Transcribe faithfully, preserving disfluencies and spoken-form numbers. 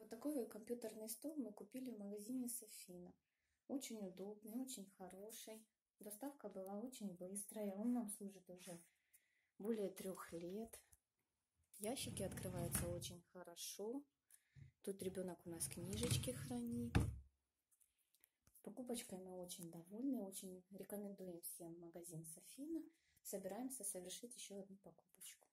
Вот такой компьютерный стол мы купили в магазине Софина. Очень удобный, очень хороший. Доставка была очень быстрая. Он нам служит уже более трех лет. Ящики открываются очень хорошо. Тут ребенок у нас книжечки хранит. Покупочкой мы очень довольны. Очень рекомендуем всем магазин Софина. Собираемся совершить еще одну покупочку.